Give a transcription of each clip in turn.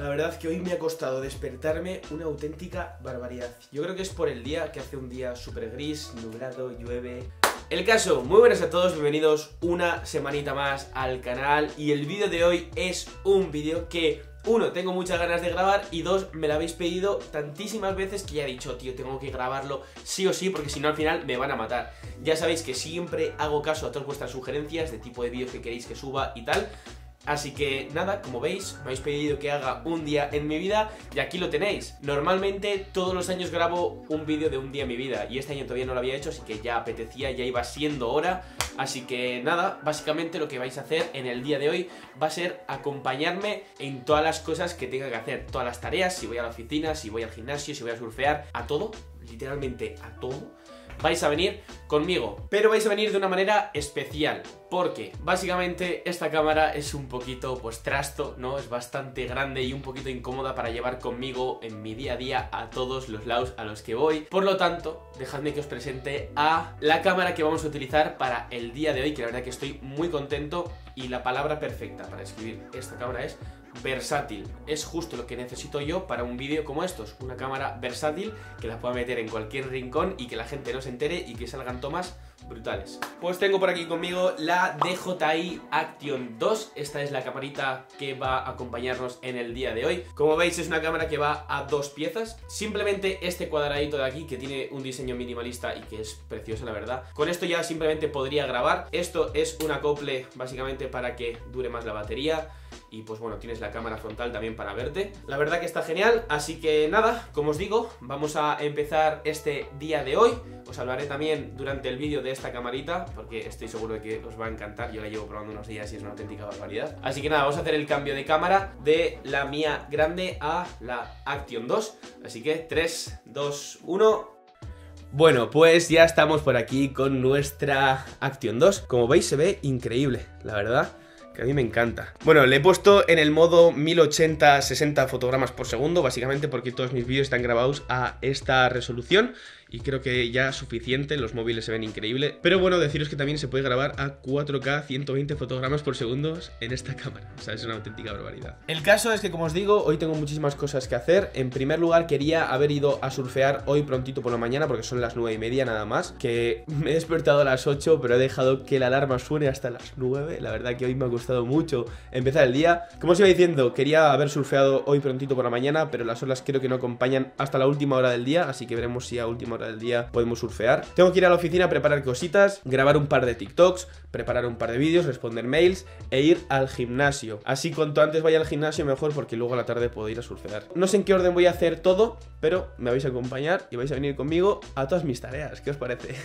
La verdad que hoy me ha costado despertarme una auténtica barbaridad. Yo creo que es por el día, que hace un día súper gris, nublado, llueve. El caso, muy buenas a todos, bienvenidos una semanita más al canal. Y el vídeo de hoy es un vídeo que, uno, tengo muchas ganas de grabar y dos, me lo habéis pedido tantísimas veces que ya he dicho, tío, tengo que grabarlo sí o sí porque si no al final me van a matar. Ya sabéis que siempre hago caso a todas vuestras sugerencias de tipo de vídeos que queréis que suba y tal. Así que nada, como veis, me habéis pedido que haga un día en mi vida y aquí lo tenéis. Normalmente todos los años grabo un vídeo de un día en mi vida y este año todavía no lo había hecho, así que ya apetecía, ya iba siendo hora. Así que nada, básicamente lo que vais a hacer en el día de hoy va a ser acompañarme en todas las cosas que tenga que hacer, todas las tareas, si voy a la oficina, si voy al gimnasio, si voy a surfear, a todo, literalmente a todo. Vais a venir conmigo, pero vais a venir de una manera especial, porque básicamente esta cámara es un poquito, pues, trasto, ¿no? Es bastante grande y un poquito incómoda para llevar conmigo en mi día a día a todos los lados a los que voy. Por lo tanto, dejadme que os presente a la cámara que vamos a utilizar para el día de hoy, que la verdad que estoy muy contento y la palabra perfecta para describir esta cámara es versátil. Es justo lo que necesito yo para un vídeo como estos, una cámara versátil que la pueda meter en cualquier rincón y que la gente no se entere y que salgan tomas brutales. Pues tengo por aquí conmigo la DJI Action 2. Esta es la camarita que va a acompañarnos en el día de hoy. Como veis, es una cámara que va a dos piezas. Simplemente este cuadradito de aquí, que tiene un diseño minimalista y que es precioso, la verdad. Con esto ya simplemente podría grabar. Esto es un acople básicamente para que dure más la batería. Y pues bueno, tienes la cámara frontal también para verte. La verdad que está genial, así que nada, como os digo, vamos a empezar este día de hoy. Os hablaré también durante el vídeo de esta camarita, porque estoy seguro de que os va a encantar. Yo la llevo probando unos días y es una auténtica barbaridad. Así que nada, vamos a hacer el cambio de cámara de la mía grande a la Action 2. Así que 3, 2, 1... Bueno, pues ya estamos por aquí con nuestra Action 2. Como veis, se ve increíble, la verdad, que a mí me encanta. Bueno, le he puesto en el modo 1080-60 fotogramas por segundo, básicamente porque todos mis vídeos están grabados a esta resolución y creo que ya es suficiente, los móviles se ven increíble. Pero bueno, deciros que también se puede grabar a 4K 120 fotogramas por segundo en esta cámara. O sea, es una auténtica barbaridad. El caso es que, como os digo, hoy tengo muchísimas cosas que hacer. En primer lugar, quería haber ido a surfear hoy prontito por la mañana, porque son las 9:30 nada más. Que me he despertado a las 8, pero he dejado que la alarma suene hasta las 9. La verdad que hoy me ha costado mucho empezar el día. Como os iba diciendo, quería haber surfeado hoy prontito por la mañana, pero las olas creo que no acompañan hasta la última hora del día, así que veremos si a última hora del día podemos surfear. Tengo que ir a la oficina a preparar cositas, grabar un par de TikToks, preparar un par de vídeos, responder mails e ir al gimnasio. Así cuanto antes vaya al gimnasio mejor, porque luego a la tarde puedo ir a surfear. No sé en qué orden voy a hacer todo, pero me vais a acompañar y vais a venir conmigo a todas mis tareas. ¿Qué os parece?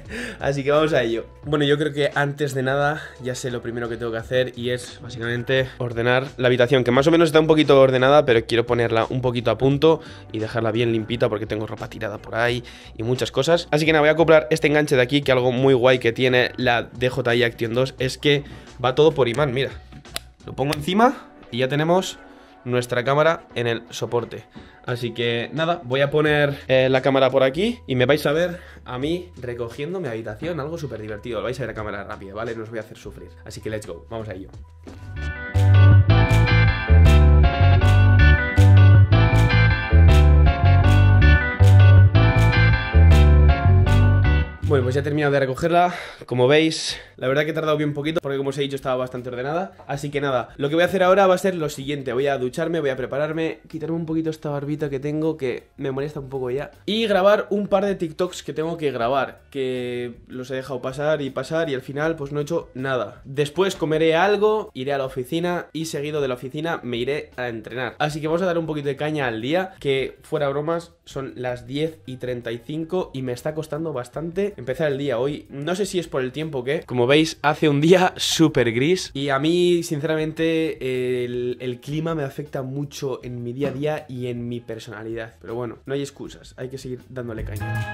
Así que vamos a ello. Bueno, yo creo que antes de nada ya sé lo primero que tengo que hacer y es básicamente ordenar la habitación, que más o menos está un poquito ordenada, pero quiero ponerla un poquito a punto y dejarla bien limpita porque tengo ropa tirada por ahí y muchas cosas. Así que nada, voy a acoplar este enganche de aquí, que algo muy guay que tiene la DJI Action 2 es que va todo por imán, mira. Lo pongo encima y ya tenemos nuestra cámara en el soporte. Así que nada, voy a poner la cámara por aquí y me vais a ver a mí recogiendo mi habitación, algo súper divertido. Lo vais a ver a cámara rápida, ¿vale? No os voy a hacer sufrir. Así que let's go, vamos a ello. Bueno, pues ya he terminado de recogerla. Como veis, la verdad que he tardado bien poquito porque, como os he dicho, estaba bastante ordenada. Así que nada, lo que voy a hacer ahora va a ser lo siguiente. Voy a ducharme, voy a prepararme, quitarme un poquito esta barbita que tengo, que me molesta un poco ya, y grabar un par de TikToks que tengo que grabar, que los he dejado pasar y al final pues no he hecho nada. Después comeré algo, iré a la oficina y seguido de la oficina me iré a entrenar. Así que vamos a dar un poquito de caña al día, que fuera bromas son las 10:35 y me está costando bastante empezar el día hoy. No sé si es por el tiempo que, como veis, hace un día súper gris y a mí, sinceramente, el clima me afecta mucho en mi día a día y en mi personalidad. Pero bueno, no hay excusas, hay que seguir dándole caña.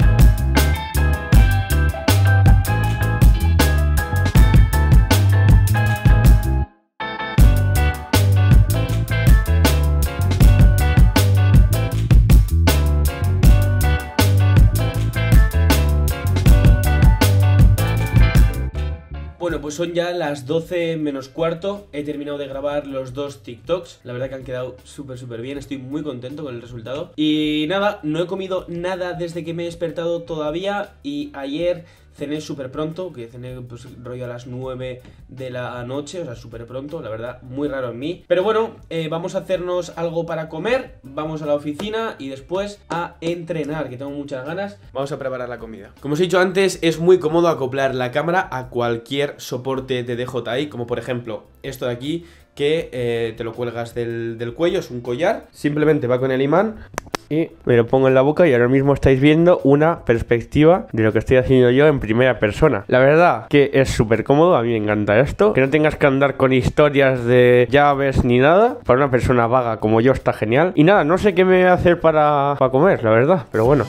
pues son ya las 12 menos cuarto. He terminado de grabar los 2 TikToks. La verdad que han quedado súper bien. Estoy muy contento con el resultado. Y nada, no he comido nada desde que me he despertado todavía. Y ayer cené súper pronto, que cené pues rollo a las 9 de la noche, o sea, súper pronto, la verdad, muy raro en mí. Pero bueno, vamos a hacernos algo para comer, vamos a la oficina y después a entrenar, que tengo muchas ganas. Vamos a preparar la comida. Como os he dicho antes, es muy cómodo acoplar la cámara a cualquier soporte de DJI, como por ejemplo esto de aquí, que te lo cuelgas del cuello, es un collar, simplemente va con el imán y me lo pongo en la boca y ahora mismo estáis viendo una perspectiva de lo que estoy haciendo yo en primera persona. La verdad que es súper cómodo, a mí me encanta esto, que no tengas que andar con historias de llaves ni nada. Para una persona vaga como yo está genial. Y nada, no sé qué me voy a hacer para comer, la verdad, pero bueno.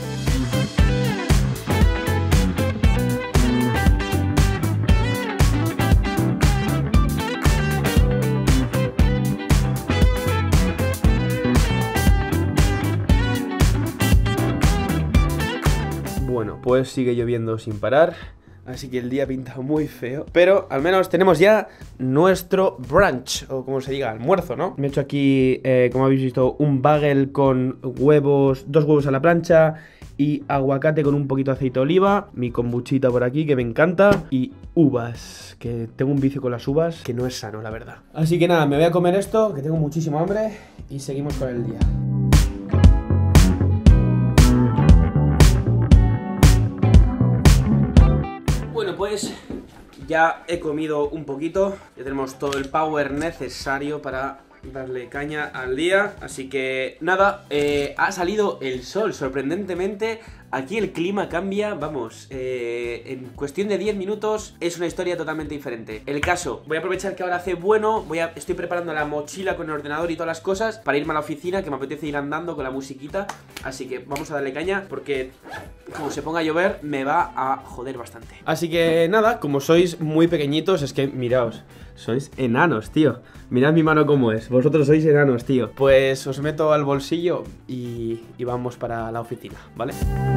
Bueno, pues sigue lloviendo sin parar, así que el día pinta muy feo. Pero al menos tenemos ya nuestro brunch, o como se diga, almuerzo, ¿no? Me he hecho aquí, como habéis visto, un bagel con huevos, 2 huevos a la plancha y aguacate con un poquito de aceite de oliva. Mi kombuchita por aquí, que me encanta. Y uvas, que tengo un vicio con las uvas que no es sano, la verdad. Así que nada, me voy a comer esto, que tengo muchísimo hambre. Y seguimos con el día. Bueno, pues ya he comido un poquito, ya tenemos todo el power necesario para darle caña al día. Así que nada, ha salido el sol, sorprendentemente. Aquí el clima cambia, vamos, en cuestión de 10 minutos es una historia totalmente diferente. El caso, voy a aprovechar que ahora hace bueno, estoy preparando la mochila con el ordenador y todas las cosas para irme a la oficina, que me apetece ir andando con la musiquita. Así que vamos a darle caña porque como se ponga a llover me va a joder bastante. Así que nada, como sois muy pequeñitos, es que miraos, sois enanos, tío. Mirad mi mano cómo es, vosotros sois enanos, tío. Pues os meto al bolsillo y vamos para la oficina, ¿vale?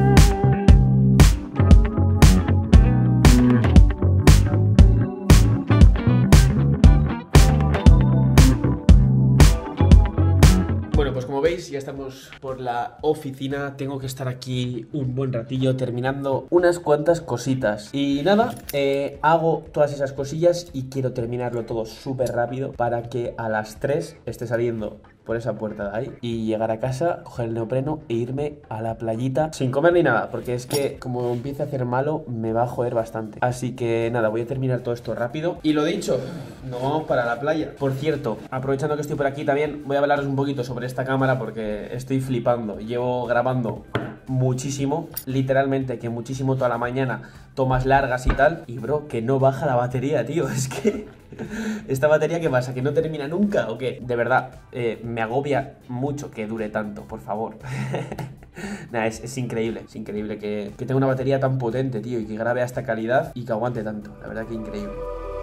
Bueno, pues como veis ya estamos por la oficina. Tengo que estar aquí un buen ratillo terminando unas cuantas cositas. Y nada, hago todas esas cosillas y quiero terminarlo todo súper rápido para que a las 3 esté saliendo por esa puerta de ahí y llegar a casa, coger el neopreno e irme a la playita sin comer ni nada, porque es que como empiece a hacer malo me va a joder bastante. Así que nada, voy a terminar todo esto rápido. Y lo dicho, nos vamos para la playa. Por cierto, aprovechando que estoy por aquí también voy a hablaros un poquito sobre esta cámara porque estoy flipando. Llevo grabando muchísimo, literalmente que muchísimo toda la mañana, tomas largas y tal, y bro, que no baja la batería, tío. Es que esta batería, ¿qué pasa? ¿Que no termina nunca o qué? De verdad, me agobia mucho que dure tanto, por favor. Nada, es increíble que tenga una batería tan potente, tío, y que grabe a esta calidad y que aguante tanto. La verdad que increíble.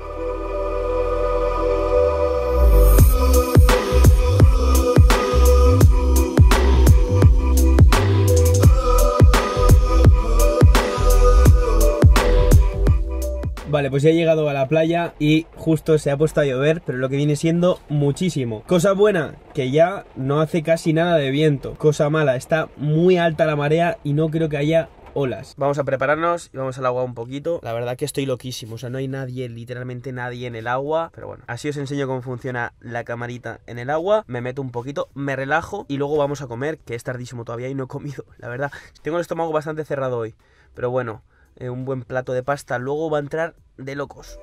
Vale, pues ya he llegado a la playa y justo se ha puesto a llover, pero lo que viene siendo muchísimo. Cosa buena, que ya no hace casi nada de viento. Cosa mala, está muy alta la marea y no creo que haya olas. Vamos a prepararnos y vamos al agua un poquito. La verdad que estoy loquísimo, o sea, no hay nadie, literalmente nadie en el agua. Pero bueno, así os enseño cómo funciona la camarita en el agua. Me meto un poquito, me relajo y luego vamos a comer, que es tardísimo todavía y no he comido. La verdad, tengo el estómago bastante cerrado hoy, pero bueno, un buen plato de pasta luego va a entrar de locos.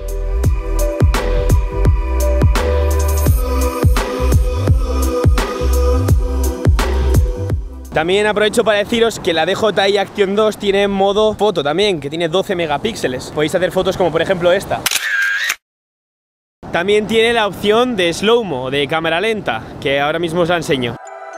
También aprovecho para deciros que la DJI Action 2 tiene modo foto también, que tiene 12 megapíxeles. Podéis hacer fotos como por ejemplo esta. También tiene la opción de slow-mo, de cámara lenta, que ahora mismo os la enseño.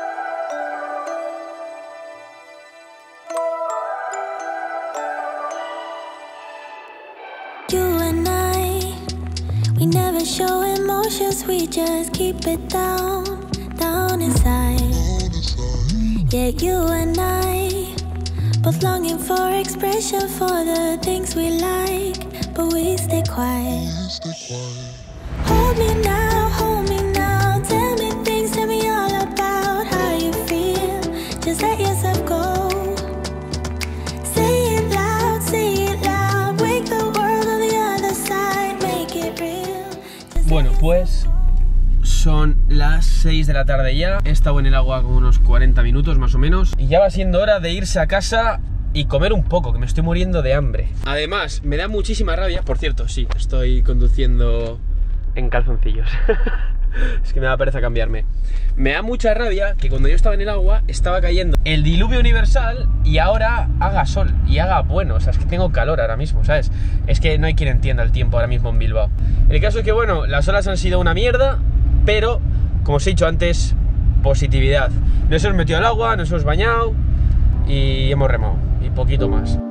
We never show emotions, we just keep it down, down inside. Yeah, you and I, both longing for expression for the things we like, but we stay quiet. Hold me now, tell me things, tell me all about how you feel. Just let yourself go. Say it loud, wake the world on the other side, make it real. Bueno, pues son las 6 de la tarde ya. He estado en el agua como unos 40 minutos más o menos. Y ya va siendo hora de irse a casa y comer un poco, que me estoy muriendo de hambre. Además, me da muchísima rabia. Por cierto, sí, estoy conduciendo en calzoncillos. Es que me da pereza cambiarme. Me da mucha rabia que cuando yo estaba en el agua estaba cayendo el diluvio universal y ahora haga sol y haga bueno. O sea, es que tengo calor ahora mismo, ¿sabes? Es que no hay quien entienda el tiempo ahora mismo en Bilbao. El caso es que, bueno, las olas han sido una mierda, pero, como os he dicho antes, positividad. Nos hemos metido al agua, nos hemos bañado y hemos remado. Y poquito más.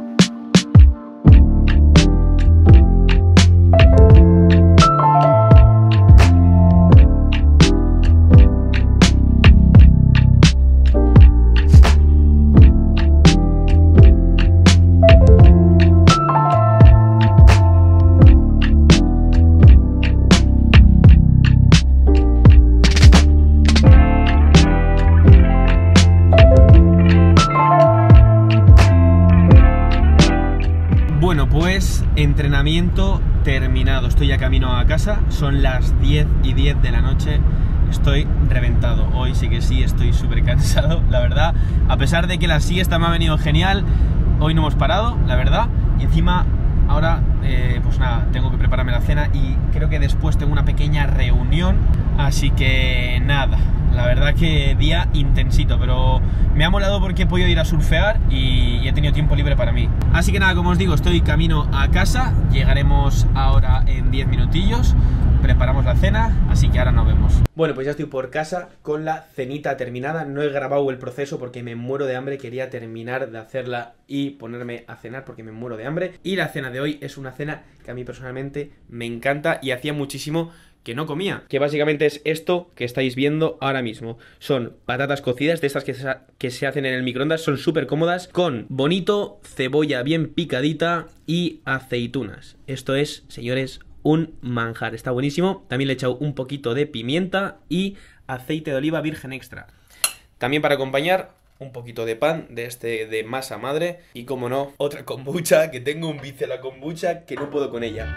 Bueno, pues entrenamiento terminado. Estoy ya camino a casa. Son las 10:10 de la noche. Estoy reventado. Hoy sí que sí, estoy súper cansado, la verdad. A pesar de que la siesta me ha venido genial, hoy no hemos parado, la verdad. Y encima, ahora, pues nada, tengo que prepararme la cena y creo que después tengo una pequeña reunión. Así que nada, la verdad que día intensito, pero me ha molado porque he podido ir a surfear y he tenido tiempo libre para mí. Así que nada, como os digo, estoy camino a casa. Llegaremos ahora en 10 minutillos. Preparamos la cena, así que ahora nos vemos. Bueno, pues ya estoy por casa con la cenita terminada. No he grabado el proceso porque me muero de hambre. Quería terminar de hacerla y ponerme a cenar porque me muero de hambre. Y la cena de hoy es una cena que a mí personalmente me encanta y hacía muchísimo que no comía. Que básicamente es esto que estáis viendo ahora mismo. Son patatas cocidas, de estas que se hacen en el microondas. Son súper cómodas, con bonito, cebolla bien picadita y aceitunas. Esto es, señores, un manjar. Está buenísimo. También le he echado un poquito de pimienta y aceite de oliva virgen extra. También para acompañar, un poquito de pan de masa madre. Y como no, otra kombucha, que tengo un vicio a la kombucha que no puedo con ella.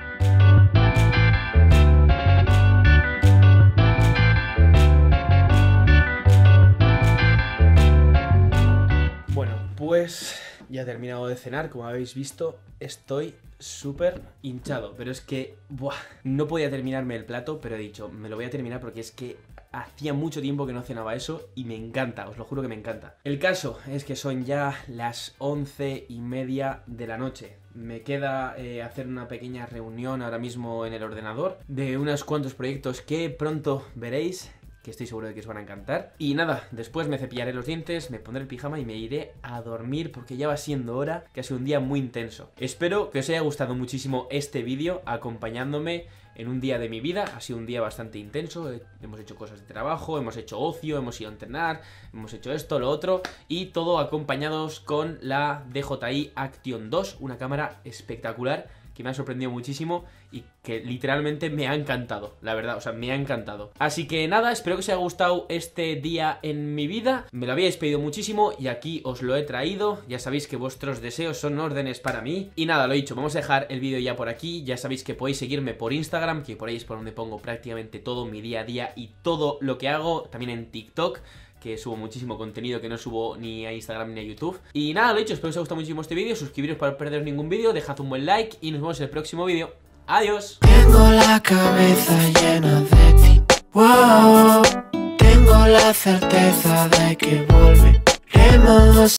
Bueno, pues ya he terminado de cenar. Como habéis visto, estoy súper hinchado, pero es que no podía terminarme el plato, pero he dicho, me lo voy a terminar porque es que hacía mucho tiempo que no cenaba eso y me encanta, os lo juro que me encanta. El caso es que son ya las 11:30 de la noche. Me queda hacer una pequeña reunión ahora mismo en el ordenador de unos cuantos proyectos que pronto veréis, que estoy seguro de que os van a encantar. Y nada, después me cepillaré los dientes, me pondré el pijama y me iré a dormir porque ya va siendo hora, que ha sido un día muy intenso. Espero que os haya gustado muchísimo este vídeo acompañándome en un día de mi vida. Ha sido un día bastante intenso, hemos hecho cosas de trabajo, hemos hecho ocio, hemos ido a entrenar, hemos hecho esto, lo otro, y todo acompañados con la DJI Action 2, una cámara espectacular que me ha sorprendido muchísimo y que literalmente me ha encantado, la verdad, o sea, me ha encantado. Así que nada, espero que os haya gustado este día en mi vida. Me lo habíais pedido muchísimo y aquí os lo he traído. Ya sabéis que vuestros deseos son órdenes para mí. Y nada, lo dicho, vamos a dejar el vídeo ya por aquí. Ya sabéis que podéis seguirme por Instagram, que por ahí es por donde pongo prácticamente todo mi día a día y todo lo que hago. También en TikTok, que subo muchísimo contenido que no subo ni a Instagram ni a YouTube. Y nada, lo dicho, espero que os haya gustado muchísimo este vídeo. Suscribiros para no perderos ningún vídeo, dejad un buen like y nos vemos en el próximo vídeo. ¡Adiós! Tengo la cabeza llena de ti, wow. Tengo la certeza de que volveremos.